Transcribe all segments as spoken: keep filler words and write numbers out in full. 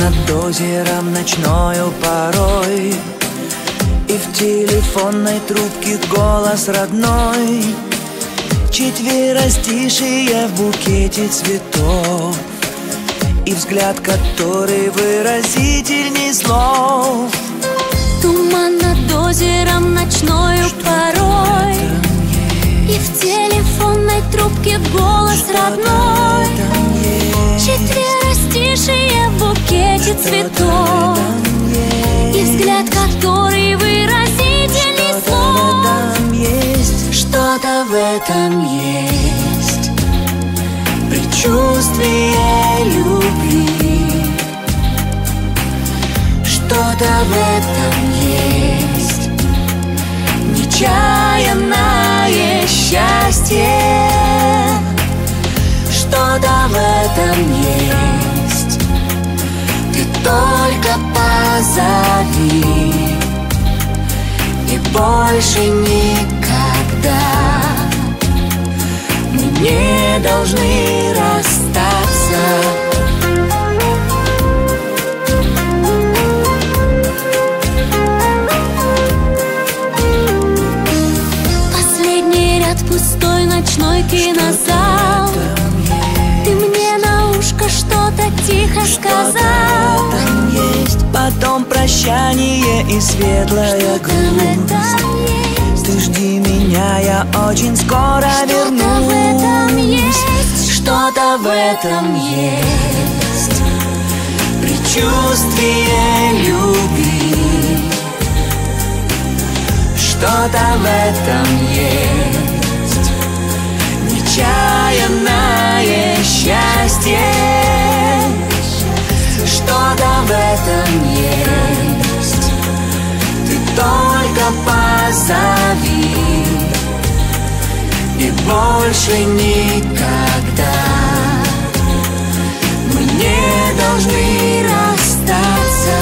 над озером ночною порой, и в телефонной трубке голос родной, четверостишие в букете цветов, и взгляд, который выразительней слов. Туман над озером ночною порой, и в телефонной трубке голос родной, четверостишие в букете цветов, и взгляд, который выразительней слов. Что-то в этом есть, предчувствие любви. Что-то в этом есть, нечаянное счастье. Что-то в этом есть, ты только позови, и больше никогда мы не должны расстаться. Пустой ночной кинозал, ты мне на ушко что-то тихо сказал. Там есть потом прощание и светлая грусть. Ты жди меня, я очень скоро вернусь. Что-то в этом есть, предчувствие любви. Что-то в этом есть, нечаянное счастье. Что-то в этом есть, ты только позови, и больше никогда мы не должны расстаться.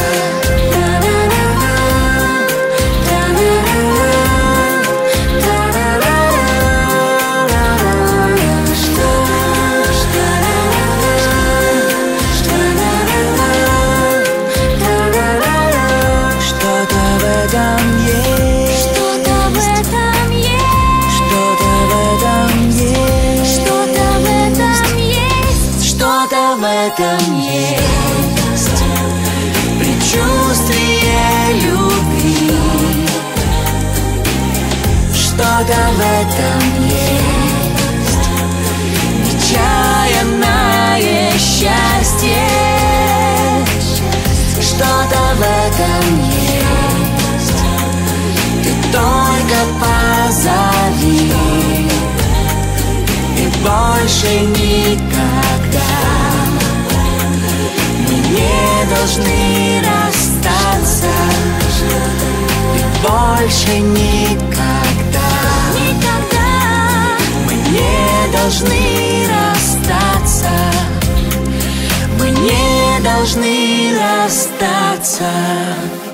в этом есть предчувствие любви. Что-то в этом есть нечаянное счастье. Что-то в этом есть, ты только позови, и больше никогда мы не должны расстаться, и больше никогда, никогда мы не должны расстаться, мы не должны расстаться.